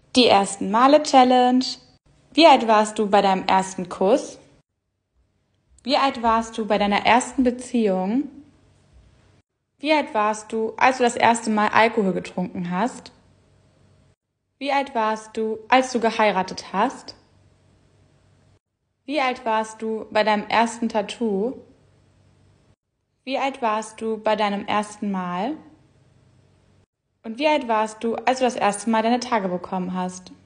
Die ersten Male Challenge. Wie alt warst du bei deinem ersten Kuss? Wie alt warst du bei deiner ersten Beziehung? Wie alt warst du, als du das erste Mal Alkohol getrunken hast? Wie alt warst du, als du geheiratet hast? Wie alt warst du bei deinem ersten Tattoo? Wie alt warst du bei deinem ersten Mal? Und wie alt warst du, als du das erste Mal deine Tage bekommen hast?